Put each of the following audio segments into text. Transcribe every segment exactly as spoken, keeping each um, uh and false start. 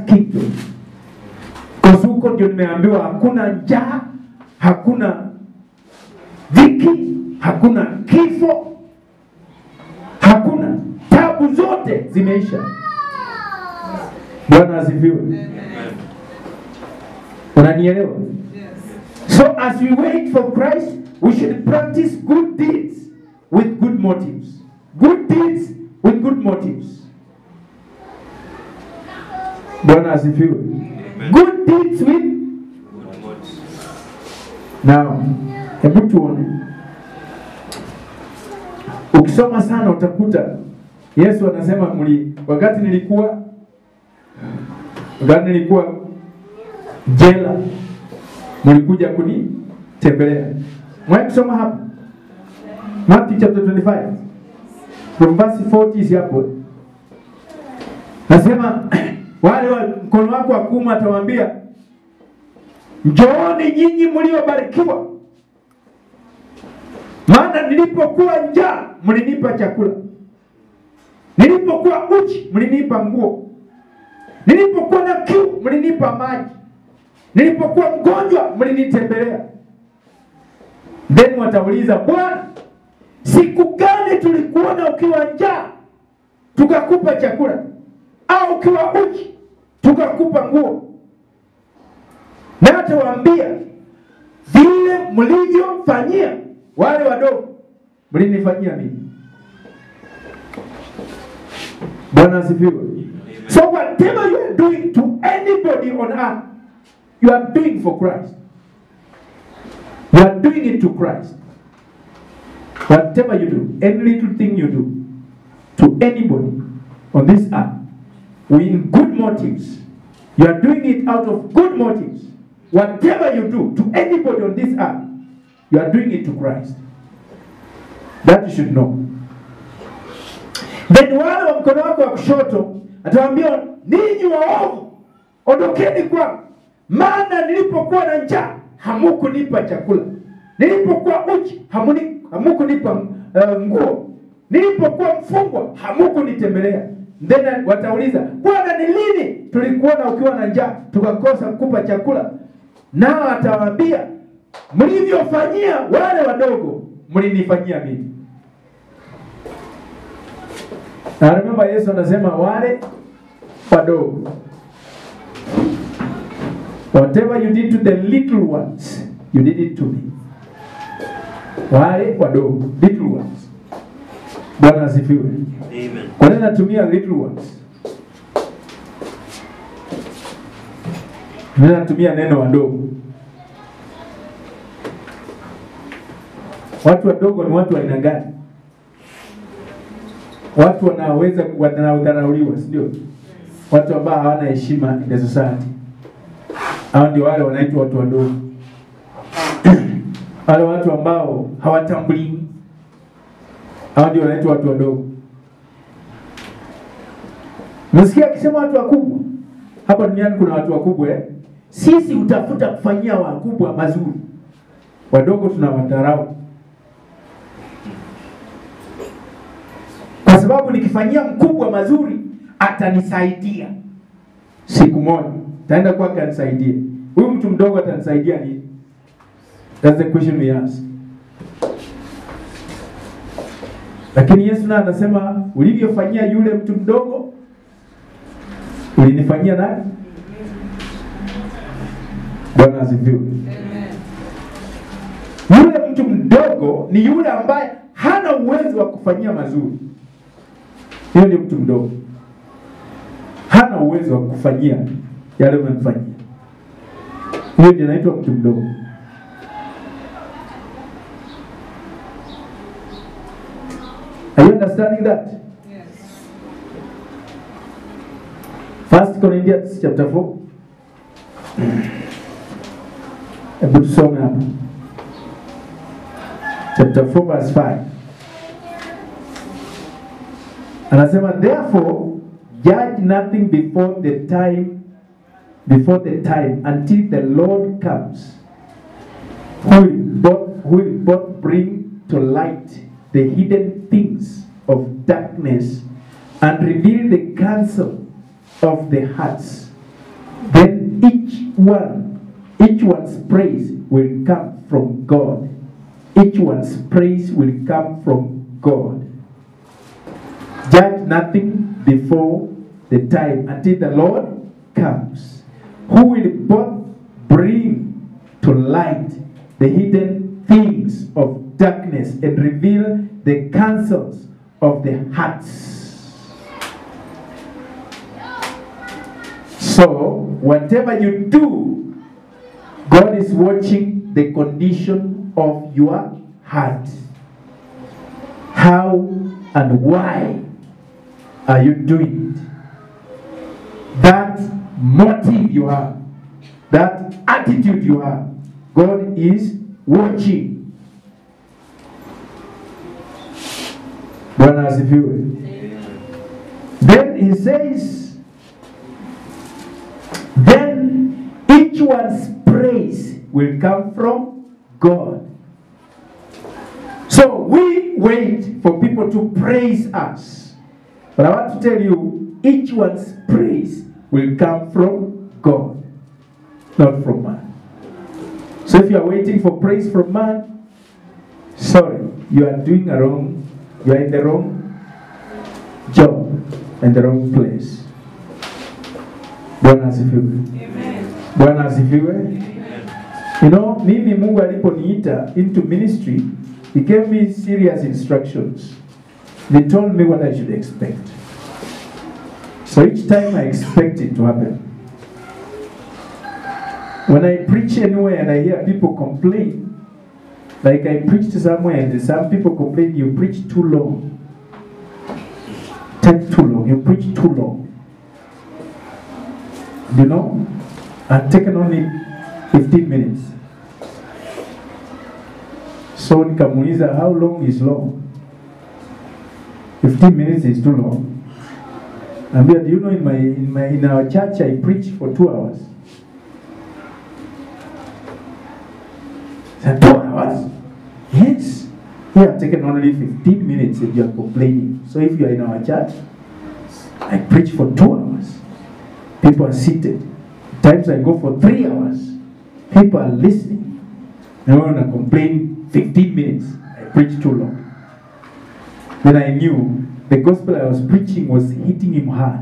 kingdom. Kwa huko ndio nimeambiwa hakuna njaa, hakuna dhiki, hakuna kifo, hakuna, tabu zote zimeisha. Bwana asifiwe. Unanielewa? So as we wait for Christ, we should practice good deeds with good motives. Good deeds with good motives. Bwana asifiwe. Good deeds with good motives. Now, hebu tuone. Ukisoma sana utakuta Yesu anasema mli wakati nilikuwa wakati nilikuwa jela mlikuja kunitembelea. Mwaje kusoma hapa? Matthew chapter twenty-five. From verse forty is hapo. Nasema wale wa mkono wako wa kuume atawaambia, njooni nyinyi mliobarikiwa, maana nilipokuwa njaa mlinipa chakula, nilipokuwa uchi mlinipa nguo, nilipokuwa na kiu mlinipa maji, nilipokuwa mgonjwa mlinitembelea. Then watauliza, Bwana, siku gani tulikuona ukiwa njaa tukakupa chakula, au ukiwa uchi tukakupa nguo? Na atawaambia, vile mlivyofanyia wale wadogo mlinifanyia mimi. Bwana asifiwe. So whatever you are doing to anybody on earth, you are doing for Christ. You are doing it to Christ. Whatever you do, any little thing you do to anybody on this earth, with good motives, you are doing it out of good motives. Whatever you do to anybody on this earth, you are doing it to Christ. That you should know. Then wale wa mkono wako wa kushoto atawaambia, ninyi waovu, ondokeni kwangu, maana nilipokuwa na njaa hamukunipa chakula, nilipokuwa uchi hamuni hamukunipa uh, nguo, nilipokuwa mfungwa hamukunitembelea. Then watauliza, Bwana, ni lini tulikuona ukiwa na njaa tukakosa kukupa chakula? Nao atawaambia, mlivyofanyia wale wadogo mlinifanyia mimi. Na remember Yesu anasema wale wadogo. Whatever you did to the little ones, you did it to me. Wale wadogo, little ones. Bwana asifiwe. Amen. Kwa nini natumia little ones? Mimi natumia neno wadogo. Watu wadogo ni watu wa aina gani? Watu wanaweza wanaodharauliwa, ndio? Watu ambao hawana heshima in the society. Hao ndio wale wanaitwa watu wadogo. Wale watu ambao hawatambuliwi, hao ndio wanaitwa watu wadogo. Msikia akisema watu wakubwa? Hapa duniani kuna watu wakubwa eh? Sisi utafuta kufanyia wakubwa mazuri. Wadogo tunawadharau. Kwa sababu nikifanyia mkubwa mazuri atanisaidia. Siku moja taenda kwake anisaidie. Huyu mtu mdogo atanisaidia nini? That's the question we ask. Lakini Yesu na anasema, ulivyofanyia yule mtu mdogo ulinifanyia nani? Bwana asifiwe. Yule mtu mdogo ni yule ambaye hana uwezo wa kufanyia mazuri. Yule ni mtu mdogo. Hana uwezo wa kufanyia yale umemfanyia. Yule ndiye anaitwa mtu mdogo. Are you understanding that? Yes. First Corinthians chapter four. Hebu tusome hapa. Chapter four verse five. Anasema, therefore judge nothing before the time before the time until the Lord comes, who will both, who will both bring to light the hidden things of darkness and reveal the counsel of the hearts. then each one, each one's praise will come from God. Each one's praise will come from God. Judge nothing before the time until the Lord comes, who will both bring to light the hidden things of darkness and reveal the counsels of the hearts. So, whatever you do, God is watching the condition of your heart. How and why are you doing it? That motive you have, that attitude you have, God is watching. Bwana asifiwe. Then he says, then each one's praise will come from God. So we wait for people to praise us. But I want to tell you, each one's praise will come from God, not from man. So if you are waiting for praise from man, sorry, you are doing a wrong, you are in the wrong job, in the wrong place. Bwana asifiwe. Bwana asifiwe. You know, mimi Mungu aliponiita into ministry, he gave me serious instructions. They told me what I should expect. So each time I expect it to happen. When I preach anywhere and I hear people complain, like I preached somewhere and some people complain, you preach too long. Take too long. You preach too long. You know, I've taken only fifteen minutes. So nikamuuliza, how long is long? fifteen minutes is too long. I mean, do you know in my in my in our church I preach for two hours. Said, two hours? Yes. We have taken only fifteen minutes and you are complaining. So if you are in our church, I preach for two hours. People are seated. Times I go for three hours. People are listening. And when I complain fifteen minutes, I preach too long. Then I knew the gospel I was preaching was hitting him hard.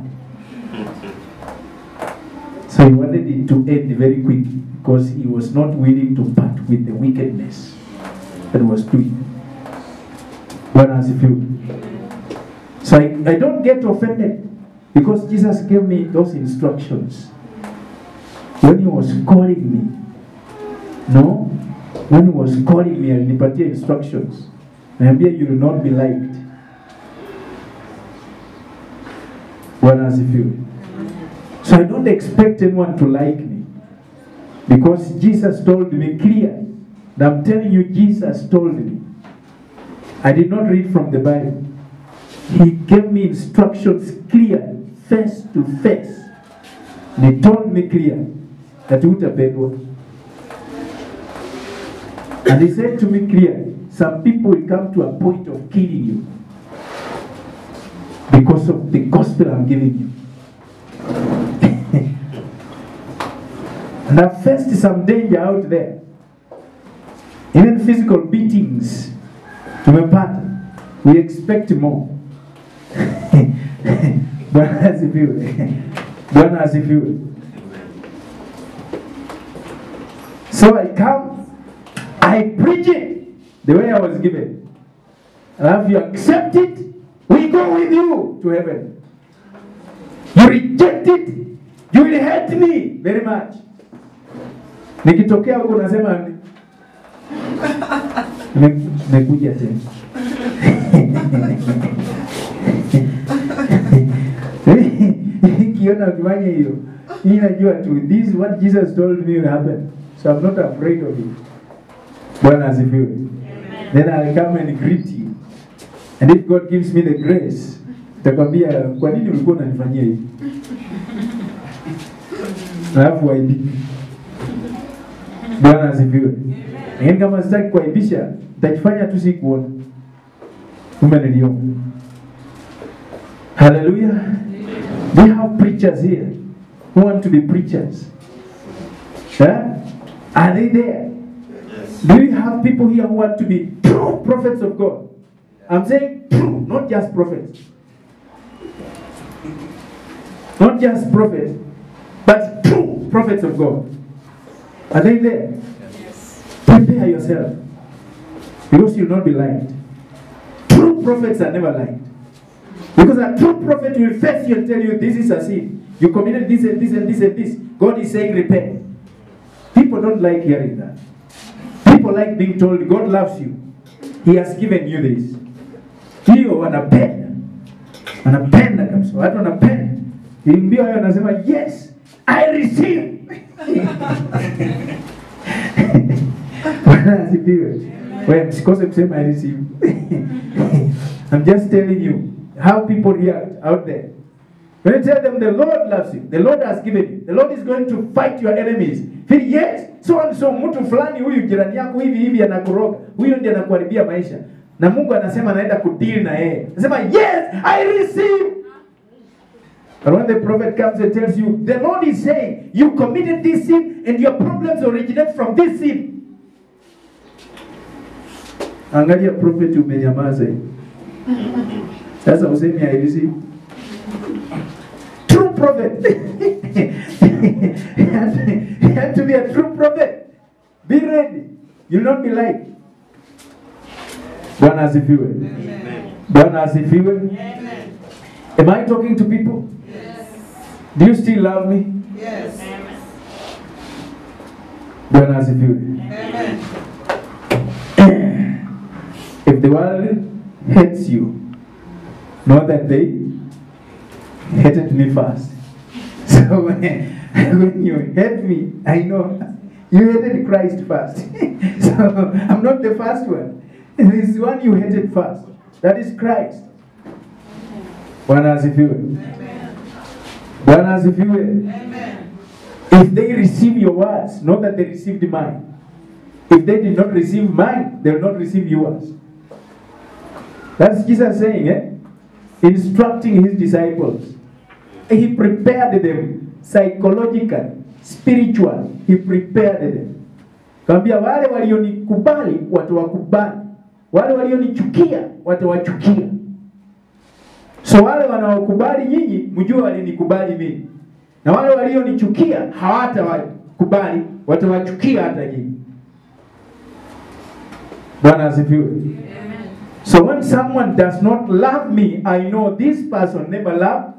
So he wanted it to end very quick because he was not willing to part with the wickedness that was doing. One has a few. So I, I don't get offended because Jesus gave me those instructions. When he was calling me, no, when he was calling me and nipatia instructions, naambia you will not be liked. One has a few. So I don't expect anyone to like me because Jesus told me clearly. And I'm telling you, Jesus told me. I did not read from the Bible. He gave me instructions clear, face to face. And he told me clear that utapendwa. And he said to me clearly, some people will come to a point of killing you because of the gospel I'm giving you. And I faced some danger out there. Even physical beatings. Tumepata. We expect more. Bwana asifiwe. Bwana asifiwe. So I come, I preach it the way I was given. And if you accept it, we go with you to heaven. You reject it, you will hate me very much. Nikitokea huko nasema nimekuja tena. Kiona ukifanya hiyo, mimi najua tu this is what Jesus told me will happen. So I'm not afraid of it. Bwana asifiwe. Then I'll come and greet you. And if God gives me the grace, nitakwambia kwa nini ulikuwa unanifanyia hivi? Alafu waibiki. Bwana asifiwe. Lakini kama sitaki kuaibisha, nitajifanya tu sikuona. Kumbe niliona. Hallelujah. We have preachers here who want to be preachers? Huh? Are they there? Yes. Do you have people here who want to be true prophets of God? I'm saying true, not just prophets. Not just prophets, but true prophets of God. Are they there? Yes. Prepare yourself, because you'll not be lied. True prophets are never lied. Because a true prophet will face you and tell you, this is a sin. You committed this and this and this and this. God is saying repent. People don't like hearing that. People like being told God loves you. He has given you this. Hiyo wanapenda. Wanapenda kabisa. Watu wanapenda. Mbio hayo anasema yes, I receive. Bwana asifiwe. Wewe msikose kusema I receive. I'm just telling you how people react out there. When you tell them the Lord loves you, the Lord has given you, the Lord is going to fight your enemies. Feel yes, so and so mtu fulani huyu jirani yako hivi hivi anakuroga. Huyo ndiye anakuharibia maisha. Na Mungu anasema anaenda kudeal na yeye. Anasema yes, I receive. But when the prophet comes and tells you, the Lord is saying, you committed this sin and your problems originate from this sin. Angalia prophet umenyamaza. Sasa usemi I receive. True prophet. You have, to, you have to be a true prophet. Be ready. You'll not be like. Bwana asifiwe. Amen. Bwana asifiwe. Amen. Am I talking to people? Yes. Do you still love me? Yes. Bwana asifiwe. Amen. If the world hates you, know that they hated me first. So when, when you hate me, I know you hated Christ first. So I'm not the first one. This is one you hated first. That is Christ. Bwana asifiwe. Bwana asifiwe. Amen. If they receive your words, know that they received mine. If they did not receive mine, they will not receive yours. That's Jesus saying, eh? Instructing his disciples. He prepared them psychologically, spiritually. He prepared them. Kambia wale walionikubali watawakubali. Wale walionichukia watawachukia. So wale wanaokubali nyinyi mjue walinikubali mimi. Na wale walionichukia hawatawakubali, watawachukia hata nyinyi. Bwana asifiwe. So when someone does not love me, I know this person never loved.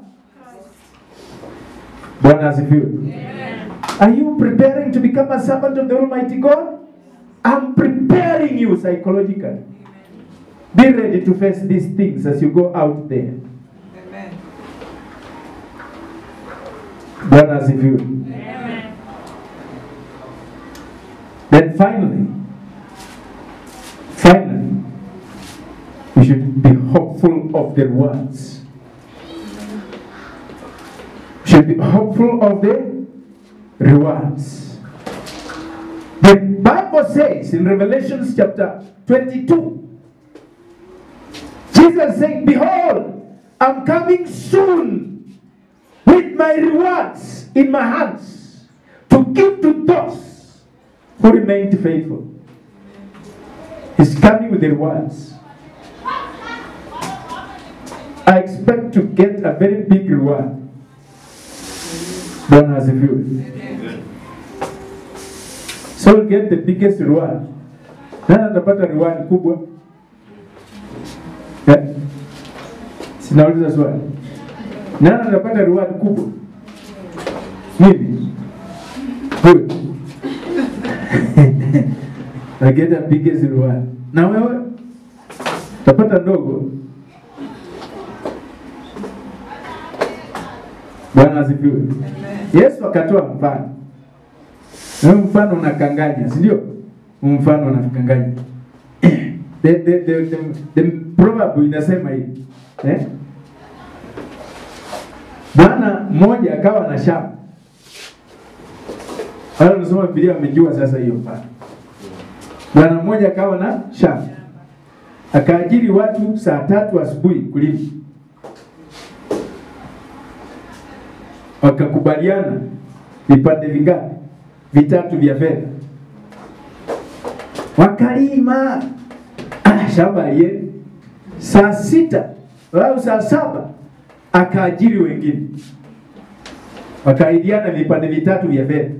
Bwana asifiwe. Are you preparing to become a servant of the Almighty God? I'm preparing you psychologically. Be ready to face these things as you go out there. Amen. Bwana asifiwe. Amen. Then finally, finally, we should be hopeful of the rewards. We should be hopeful of the rewards. The Bible says in Revelation chapter twenty-two, Jesus saying, behold, I'm coming soon with my rewards in my hands to give to those who remained faithful. He's coming with the rewards. I expect to get a very big reward. Bwana asifiwe. So we'll get the biggest reward. Nani atapata reward kubwa? Yeah. Sinauliza swali. Nani atapata reward kubwa? Mimi. Good. I get the biggest reward. Na wewe utapata ndogo. Bwana asifiwe. Yesu akatoa mfano. Na mfano unakanganya, si ndio? Mfano unakanganya. The the the the, the proverb inasema hivi. Eh? Bwana mmoja akawa na shamba. Wale wanasoma Biblia wamejua sasa hiyo mfano. Bwana mmoja akawa na shamba. Akaajiri watu saa tatu asubuhi kulima. Wakaku wakakubaliana vipande vingapi? Vitatu vya fedha. Wakalima ah, shamba ile saa sita au saa saba akaajiri wengine, wakaidiana vipande vitatu vya fedha.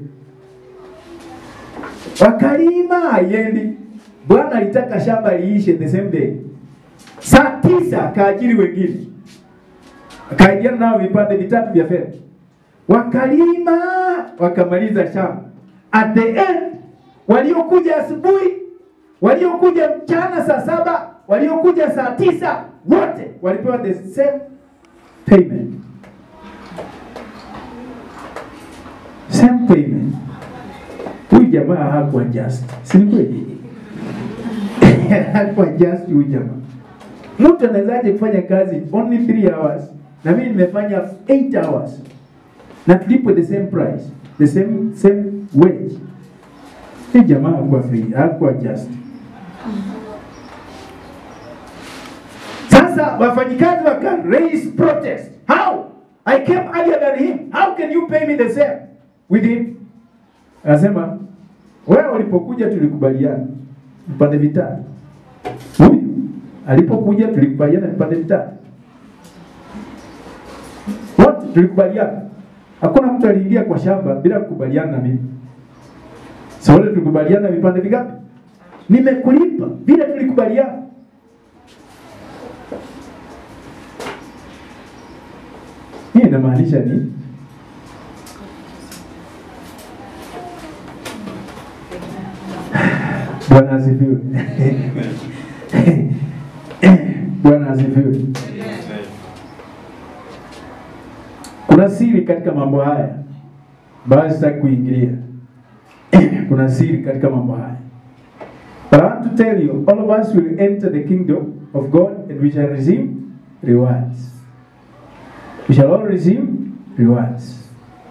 Wakalima ayendi, bwana alitaka shamba liishe the same day. Saa tisa akaajiri wengine, akaidiana nao vipande vitatu vya fedha. Wakalima wakamaliza shamba. At the end, waliokuja asubuhi, waliokuja mchana saa saba, waliokuja saa tisa, wote walipewa the same payment. Same payment. Huyu jamaa hakuwa just. Si kweli? Hakuwa just huyu jamaa. Mtu anawezaje kufanya kazi only three hours na mimi nimefanya eight hours na tulipo the same price, the same same wage? Huyu jamaa hakuwa free, hakuwa just. Sasa wafanyikazi waka raise protest. How? I came earlier than him. How can you pay me the same with him? Anasema, wewe ulipokuja tulikubaliana vipande vitatu. Huyu alipokuja tulikubaliana vipande vitatu. Wote tulikubaliana. Hakuna mtu aliingia kwa shamba bila kukubaliana na mimi. Sasa wote tulikubaliana vipande vingapi? Nimekulipa bila tulikubaliana. Hii inamaanisha nini? Bwana asifiwe. Bwana asifiwe. Kuna siri katika mambo haya. Basi sitaki kuingilia. Kuna siri katika mambo haya. But I want to tell you, all of us will enter the kingdom of God and we shall receive rewards. We shall all receive rewards.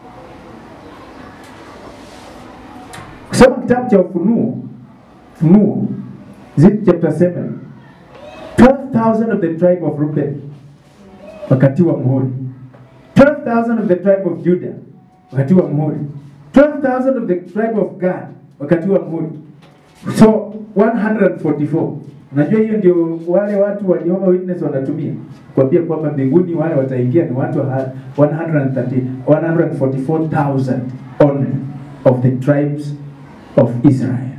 Kusoma kitabu cha Ufunuo, Ufunuo, Zip chapter seven, twelve thousand of the tribe of Reuben wakatiwa muhuri. twelve thousand of the tribe of Judah wakatiwa muhuri. twelve thousand of the tribe of Gad wakatiwa muhuri. So one hundred forty-four. Unajua hiyo ndio wale watu wa Jehovah Witness wanatumia kuambia kwamba mbinguni wale wataingia ni watu one hundred thirty, one hundred forty-four thousand only of the tribes of Israel.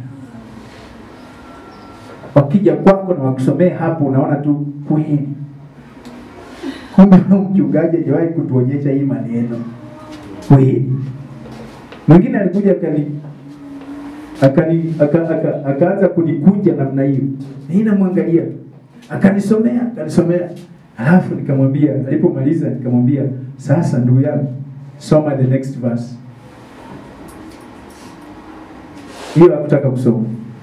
Wakija kwako na wakusomea hapo unaona tu kweli. Kumbe mchungaji hajawahi kutuonyesha hii maneno. Kweli. Mwingine alikuja akani akani aka, aka, akaanza kunikunja namna hiyo. Mimi namwangalia. Akanisomea, akanisomea. Alafu nikamwambia, alipomaliza nikamwambia, sasa ndugu yangu, soma the next verse. Hiyo hakutaka kusoma.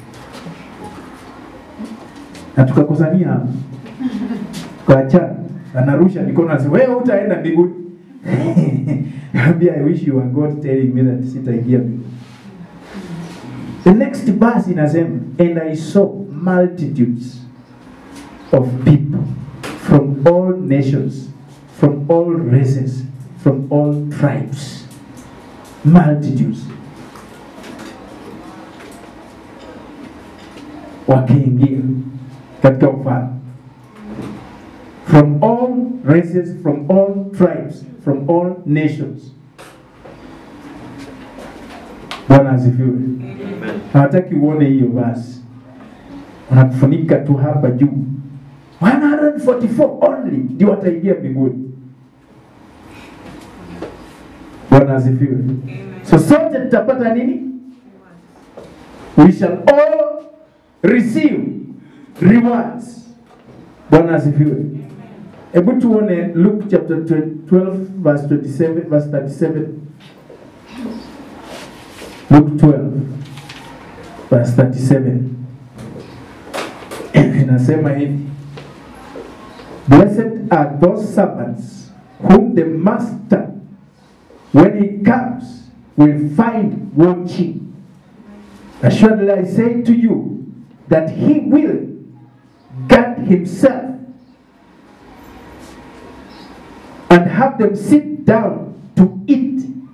Na tukakosania hapo. Kwa acha anarusha mikono anasema wewe utaenda mbinguni. Maybe I wish you were God telling me that sitaingia mbinguni. The next verse inasema, and I saw multitudes of people from all nations, from all races, from all tribes. Multitudes. Wakiingia katika ufalme. From all races, from all tribes, from all nations. Bwana asifiwe. Amen. Hawataki uone hiyo basi. Wanakufunika tu hapa juu. one hundred forty-four only ndio wataingia mbinguni. Bwana asifiwe. Amen. So sote tutapata nini? We shall all receive rewards. Bwana asifiwe. Hebu tuone Luke chapter twelve verse twenty-seven verse thirty-seven. Luke twelve verse thirty-seven. Inasema hivi, blessed are those servants whom the master when he comes will find watching. Assuredly I say to you that he will guard himself and have them sit down to eat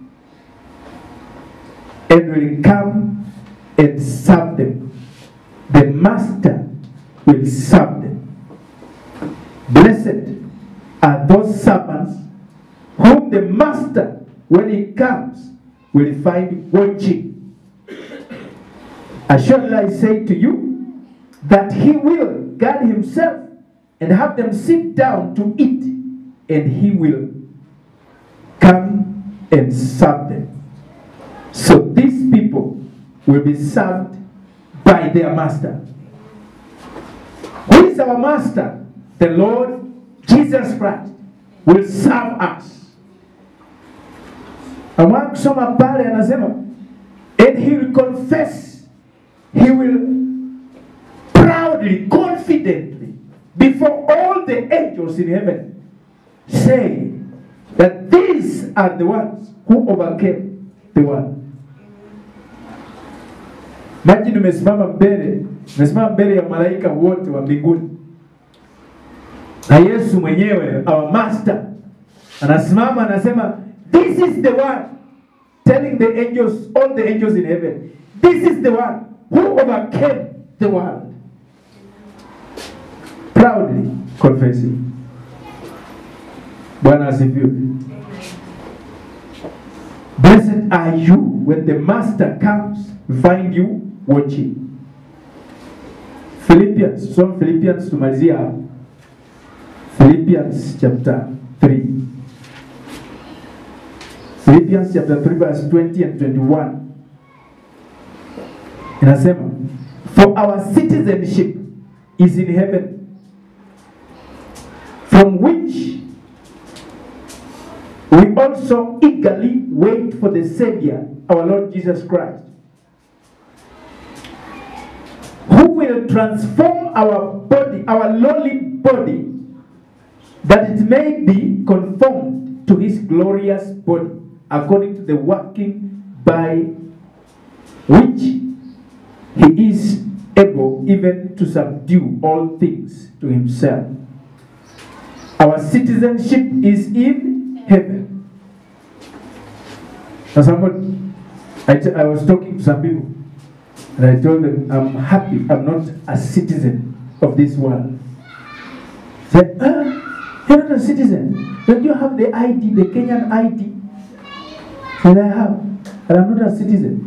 and will come and serve them. The master will serve them. Blessed are those servants whom the master, when he comes, will find watching. Assuredly I say to you that he will guard himself and have them sit down to eat, and he will come and serve them. So these people will be served by their master. Who is our master? The Lord Jesus Christ will serve us. Amwa kusoma pale anasema, and he will confess, he will proudly, confidently, before all the angels in heaven, say that these are the ones who overcame the world. Imagine umesimama mbele, umesimama mbele ya malaika wote wa mbinguni. Na Yesu mwenyewe, our master, anasimama anasema, this is the one, telling the angels, all the angels in heaven, this is the one who overcame the world. Proudly confessing. Bwana asifiwe. Blessed are you when the master comes, find you watching. Philippians, so Philippians tumalizia hapo. Philippians chapter three. Philippians chapter three verse twenty and twenty-one. Inasema, for our citizenship is in heaven, from which we also eagerly wait for the Savior, our Lord Jesus Christ, who will transform our body, our lowly body, that it may be conformed to his glorious body, according to the working by which he is able even to subdue all things to himself. Our citizenship is in heaven. Now somebody, I, t I was talking to some people, and I told them, I'm happy I'm not a citizen of this world. They said, ah, you're not a citizen. Don't you have the I D, the Kenyan I D? And I have, and I'm not a citizen.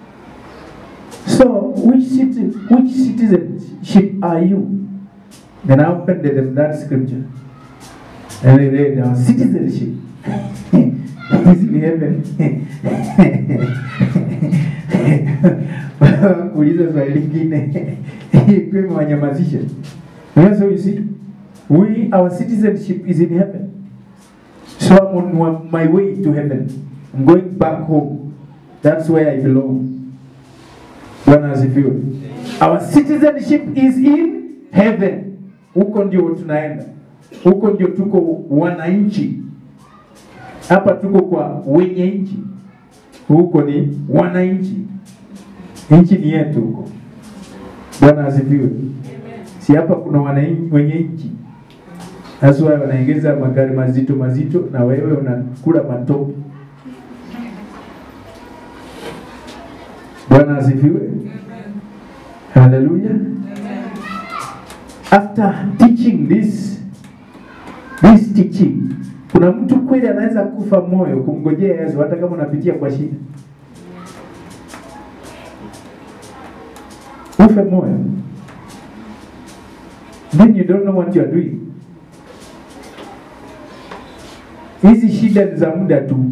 So, which citi which citizenship are you? Then I opened them that scripture, and they read our citizenship is in heaven. So you see, we, our citizenship is in heaven. So I'm on my way to heaven. I'm going back home. That's where I belong. Our citizenship is in heaven. Huko ndio tunaenda. Huko ndio tuko wananchi. Hapa tuko kwa wenye nchi. Huko ni wananchi. Nchi ni yetu huko. Bwana asifiwe. Si hapa kuna wananchi wenye nchi. Hasa wao wanaongeza magari mazito mazito na wewe unakula matope. Bwana asifiwe. Hallelujah. After teaching this this teaching, kuna mtu kweli anaweza kufa moyo kumngojea Yesu hata kama unapitia kwa shida. Ufe moyo. Then you don't know what you are doing. Hizi shida ni za muda tu.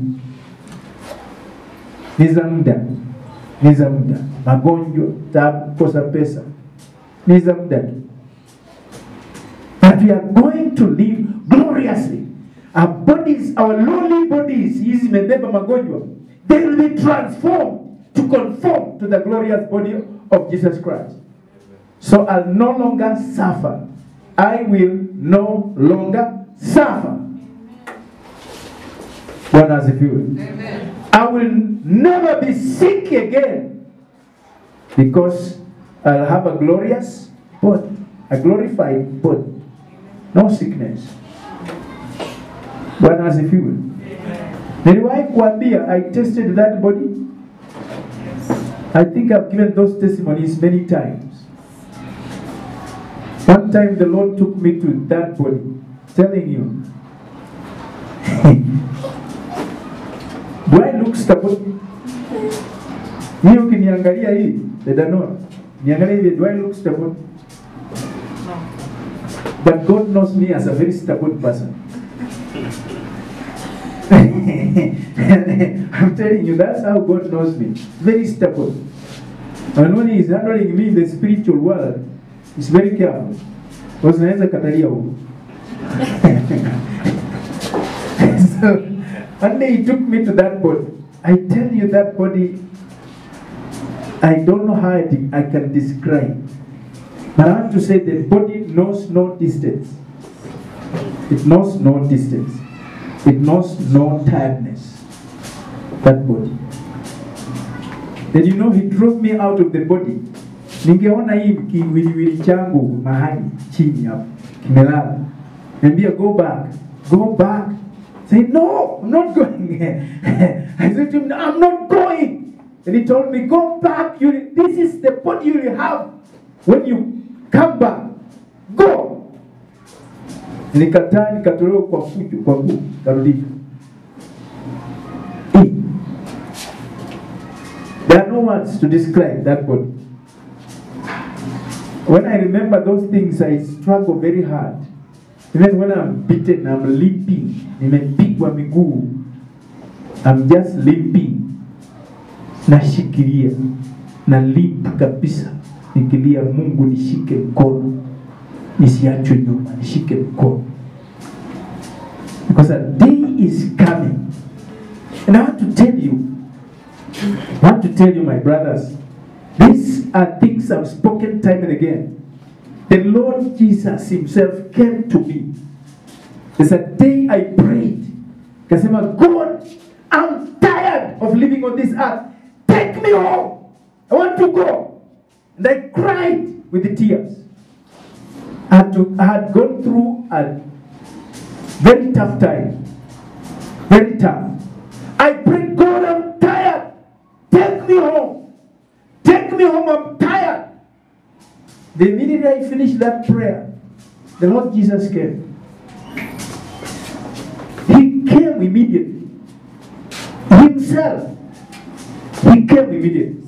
Ni za muda. Ni za muda. Magonjwa, taabu, kosa pesa. Ni za muda tu. But we are going to live gloriously. Our bodies, our lowly bodies, hizi mebeba magonjwa, they will be transformed to conform to the glorious body of Jesus Christ. So I'll no longer suffer. I will no longer suffer. Bwana asifiwe. Amen. I will never be sick again, because I'll have a glorious body, a glorified body. No sickness. Bwana asifiwe. Niliwahi kuambia I tested that body. I think I've given those testimonies many times. One time the Lord took me to that body, telling you, do I look stubborn? Ni ukiniangalia hii, dada Noah, niangalia hivi, do I look stubborn? No. But God knows me as a very stubborn person. I'm telling you, that's how God knows me. Very stubborn. And when He's handling me in the spiritual world, He's very careful. Because naweza katalia huko. So, one day He took me to that body. I tell you, that body, I don't know how I, I can describe. But I want to say the body knows no distance. It knows no distance. It knows no tiredness. That body. Then you know, He drove me out of the body. Ningeona hii kiwiliwili changu mahali chini hapo kimelala. Niambia, go back. Go back. Say, no, I'm not going. I said to him, I'm not going. And he told me, go back. You, this is the body you will have when you come back. Go. Nikataa, nikatolewa kwa fujo, kwa nguvu, karudi. There are no words to describe that body. When I remember those things, I struggle very hard. Even when I'm beaten, I'm limping. Nimepigwa miguu, I'm just limping. Nashikilia, na limp kabisa. Nikilia, Mungu nishike mkono, nisiachwe nyuma, nishike mkono. Because a day is coming. And I want to tell you, I want to tell you, my brothers, these are things I've spoken time and again. The Lord Jesus Himself came to me. There's a day I prayed. Kasema, God, I'm tired of living on this earth. Take me home. I want to go. And I cried with the tears. I had, to, I had gone through a very tough time. Very tough. I prayed, God, I'm tired. Take me home. Take me home. I'm tired. The minute I finished that prayer, the Lord Jesus came. He came immediately. Himself. He came immediately.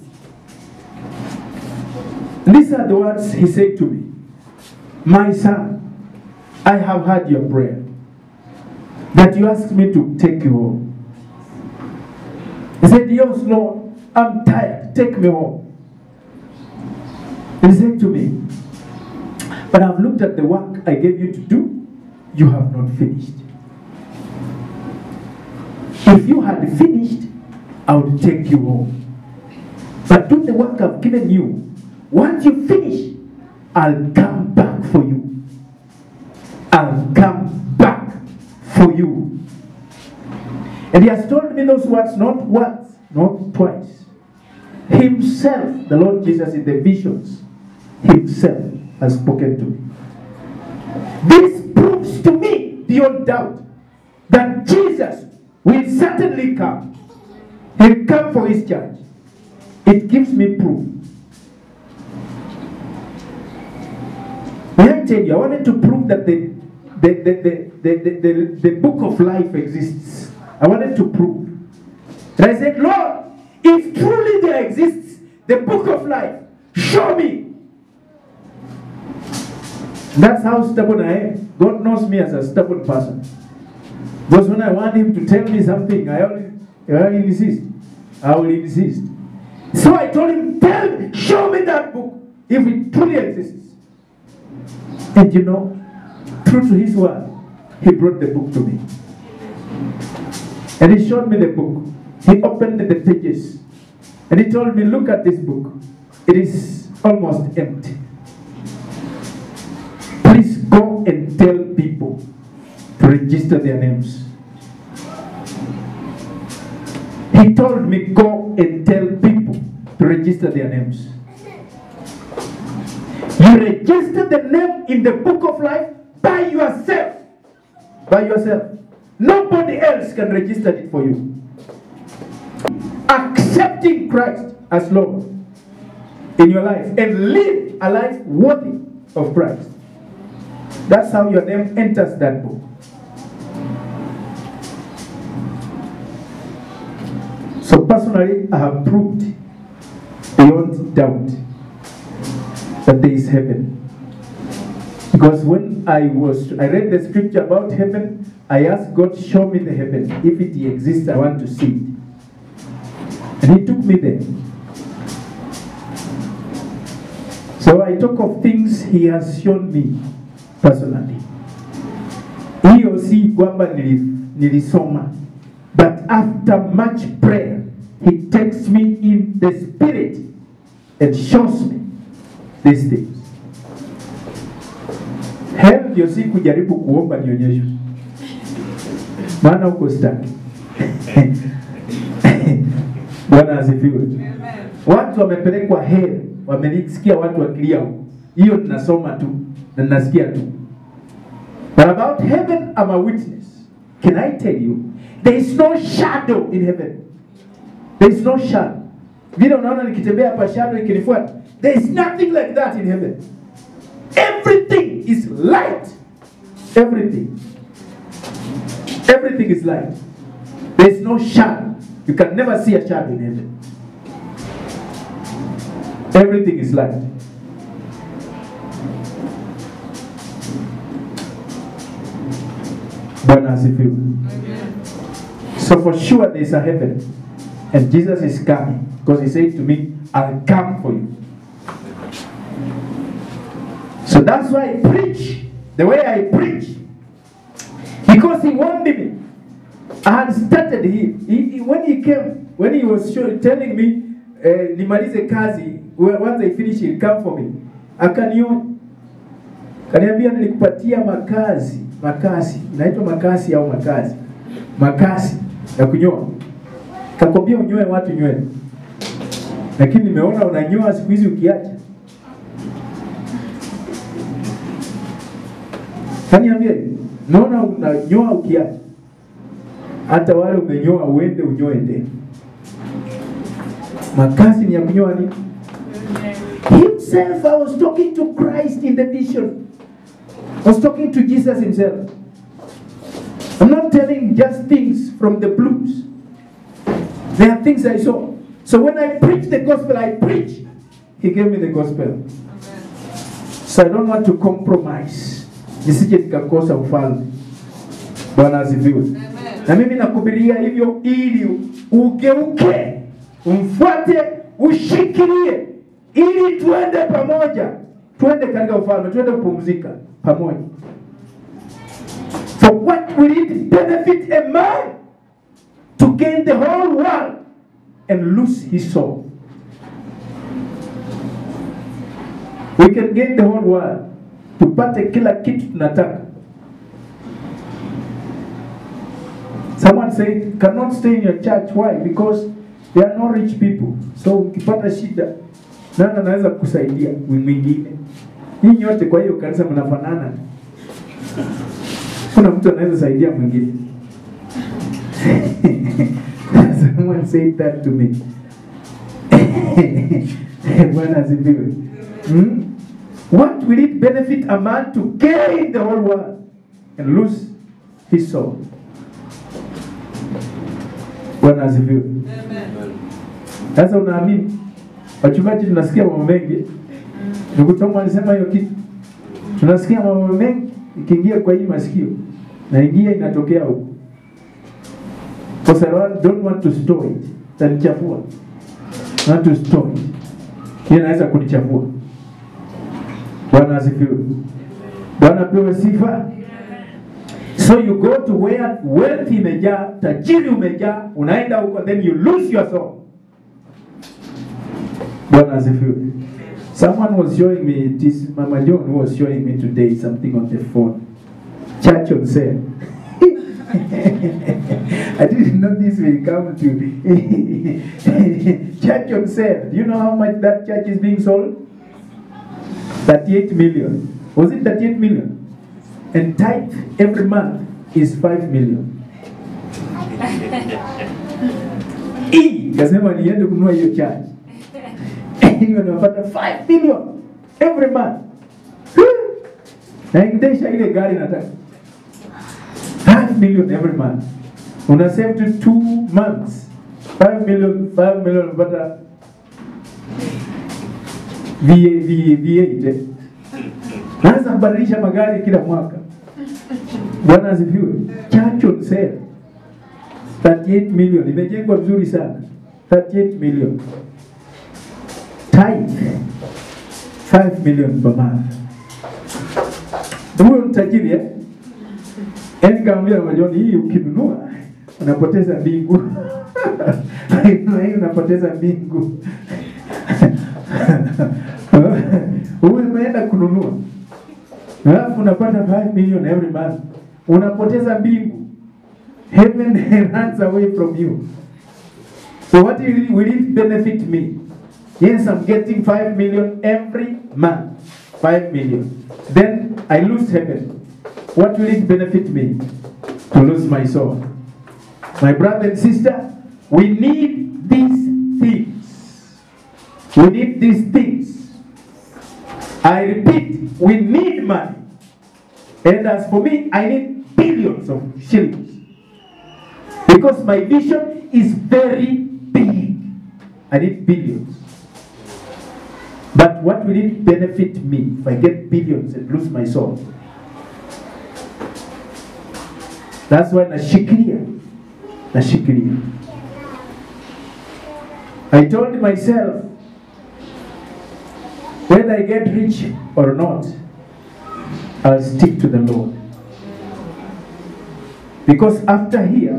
These are the words He said to me. My son, I have heard your prayer. That you asked me to take you home. He said, yes, Lord, I'm tired. Take me home. He said to me, but I've looked at the work I gave you to do. You have not finished. If you had finished, I would take you home. But do the work I've given you. Once you finish, I'll come back for you. I'll come back for you. And He has told me those words not once, not twice. Himself, the Lord Jesus, in the visions, Himself has spoken to me. This proves to me beyond doubt that Jesus will certainly come. He'll come for His church. It gives me proof. Let me tell you, I wanted to prove that the, the, the, the, the, the, the, the book of life exists. I wanted to prove. And I said, Lord, if truly there exists the book of life, show me. That's how stubborn I am. God knows me as a stubborn person. Because when I want Him to tell me something, I always, I will insist. I will insist. So I told Him, tell me, show me that book, if it truly exists. And you know, true to His word, He brought the book to me. And He showed me the book. He opened the pages. And He told me, look at this book. It is almost empty. Please go and tell people to register their names. He told me, go and tell people to register their names. You register the name in the book of life by yourself. By yourself. Nobody else can register it for you. Accepting Christ as Lord in your life and live a life worthy of Christ. That's how your name enters that book. So personally, I have proved beyond doubt that there is heaven. Because when I was, I read the scripture about heaven, I asked God, show me the heaven. If it exists, I want to see it. And He took me there. So I talk of things He has shown me personally. Hiyo si kwamba nilisoma. But after much prayer, He takes me in the spirit and shows me these things. Hell ndio si kujaribu kuomba nionyeshe. Maana uko stuck. Bwana asifiwe. Watu wamepelekwa hell, wamelisikia watu wakilia huko. Hiyo ninasoma tu na ninasikia tu. But about heaven, I'm a witness. Can I tell you? There is no shadow in heaven. There is no shadow. Vile unaona nikitembea hapa shadow ikinifuata. There is nothing like that in heaven. Everything is light. Everything. Everything is light. There is no shadow. You can never see a shadow in heaven. Everything is light. Bwana asifiwe. So for sure there is a heaven. And Jesus is coming. Because He said to me, I'll come for you. So that's why I preach the way I preach. Because He wanted me. I had started He, he, he when He came, when He was sure, telling me, uh, nimalize kazi, once I finish He'll come for me. Akaniona. Kaniambia nilikupatia makazi, makasi, inaitwa makasi au makazi. Makasi ya kunyoa. Kakwambia unyoe watu nywele. Lakini nimeona unanyoa siku hizi ukiacha. Kaniambia, naona unanyoa ukiacha. Hata wale umenyoa uende unyoe tena. Makasi ni ya kunyoa ni? Himself, I was talking to Christ in the vision. I was talking to Jesus Himself. I'm not telling just things from the blues. There are things I saw. So when I preach the gospel, I preach. He gave me the gospel. Amen. So I don't want to compromise. Nisije nikakosa ufalme. Bwana asifiwe. Na mimi nakubiria hivyo ili ugeuke, umfuate, ushikilie, ili tuende pamoja. Tuende katika ufalme, tuende kupumzika pamoja. For what will it benefit a man to gain the whole world and lose his soul? We can gain the whole world. Tupate kila kitu tunataka. Someone said, cannot stay in your church. Why? Because there are no rich people. So ukipata shida, nani anaweza kusaidia mwingine? Hii nyote kwa hiyo kanisa mnafanana. Kuna mtu anaweza saidia mwingine. Someone said that to me. Bwana asifiwe. Hmm? What will it benefit a man to gain the whole world and lose his soul? Bwana asifiwe. Amen. Sasa unaamini? Wachungaji tunasikia mambo mengi. Ndugu Tom alisema hiyo kitu. Tunasikia mambo mengi ikiingia kwa hii masikio. Na ingia inatokea huko. Because I don't want to store it. Tanichafua. I want to store it. Hii inaweza kunichafua. Bwana asifiwe. Bwana pewe sifa. So you go to where wealth imejaa, tajiri umejaa, unaenda huko, then you lose your soul. Bwana asifiwe. Someone was showing me, this Mama John was showing me today something on the phone. Church on sale. I didn't know this will come to church on sale. Do you know how much that church is being sold? thirty-eight million. Was it thirty-eight million? And tithe every month is five million. Hii kasema niende kununua hiyo church. lakini wanapata five million every month. Na ingedesha ile gari nataka five million every month. Una save to two months. five million, five million unapata V eight. Naanza kubadilisha magari kila mwaka. Bwana asifiwe. Church on sale thirty-eight million. Imejengwa vizuri sana. thirty-eight million. Tithe five million per month. Huyo mtajiri eh? Yaani kaambia majoni hii ukinunua unapoteza mbingu. Hii unapoteza mbingu. Wewe umeenda kununua. Alafu unapata five million every month. Unapoteza mbingu. Heaven runs away from you. So what will it, will it benefit me? Yes, I'm getting five million every month. five million. Then I lose heaven. What will it benefit me? To lose my soul. My brother and sister, we need these things. We need these things. I repeat, we need money. And as for me, I need billions of shillings. Because my vision is very big. I need billions. But what will it benefit me if I get billions and lose my soul? That's why nashikilia. Nashikilia. I told myself, whether I get rich or not, I'll stick to the Lord. Because after here,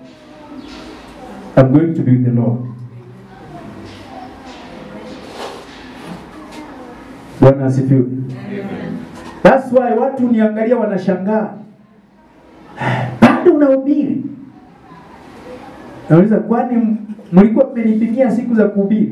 I'm going to be with the Lord. Bwana asifiwe. That's why watu niangalia wanashangaa. Bado unahubiri. Nauliza, kwani mlikuwa mmenipimia siku za kuhubiri?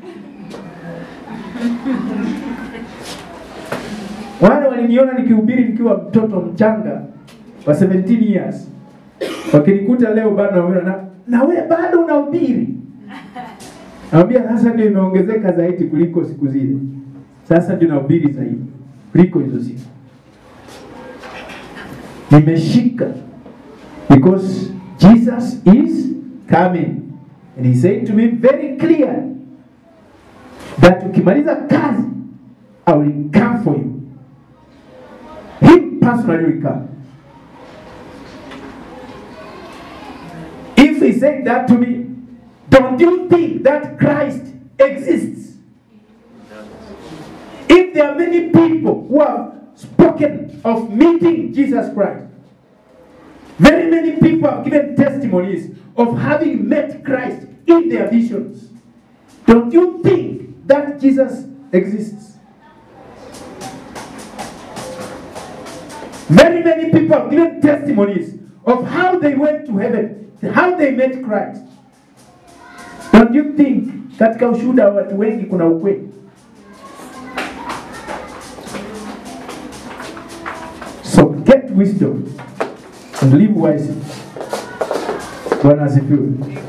Wale waliniona nikihubiri nikiwa mtoto mchanga wa seventeen years. Wakinikuta leo bado na na wewe bado unahubiri. Naambia sasa ndio imeongezeka zaidi kuliko siku zile. Sasa ndio nahubiri zaidi kuliko hizo siku. Nimeshika because Jesus is coming. And he said to me very clear that ukimaliza kazi, I will come for you. He personally will come. If he said that to me, don't you think that Christ exists? If there are many people who have spoken of meeting Jesus Christ, very many people have given testimonies of having met Christ in their visions. Don't you think that Jesus exists? Very many people have given testimonies of how they went to heaven, how they met Christ. Don't you think katika ushuhuda wa watu wengi kuna ukweli? So get wisdom and live wisely. Bwana asifiwe.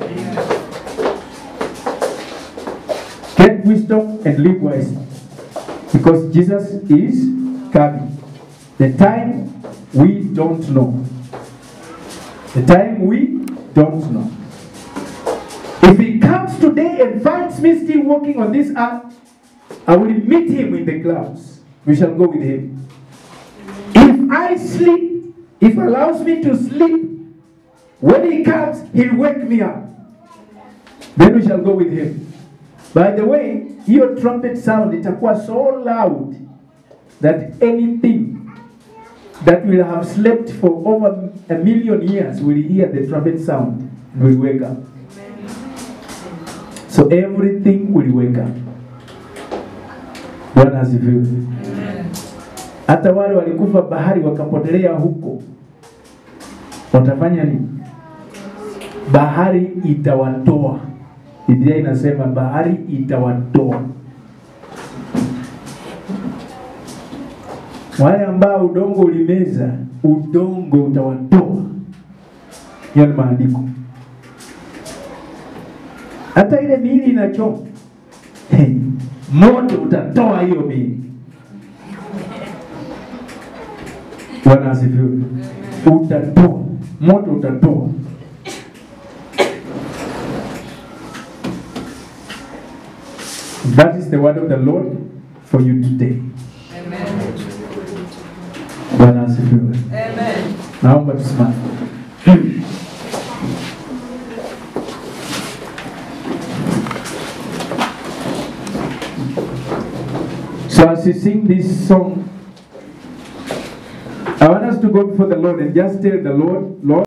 Get wisdom and live wisely. Because Jesus is coming. The time we don't know. The time we don't know. If he comes today and finds me still walking on this earth, I will meet him in the clouds. We shall go with him. If I sleep, if he allows me to sleep, when he comes, he'll wake me up. Then we shall go with him. By the way, your trumpet sound, itakuwa so loud that anything that will have slept for over a million years will hear the trumpet sound and will wake up. So everything will wake up. Bwana asifiwe. Hata wale walikufa bahari wakapotelea huko, watafanya nini? Bahari itawatoa. Biblia inasema bahari itawatoa. Wale ambao udongo ulimeza, udongo utawatoa. Hiyo ni maandiko. Hata ile miili inachoma. Hey, moto utatoa hiyo miili. Bwana asifiwe. Utatoa, moto utatoa. That is the word of the Lord for you today. Amen. Bwana asifiwe. Amen. Naomba tusimame. So as you sing this song, I want us to go before the Lord and just tell the Lord, Lord,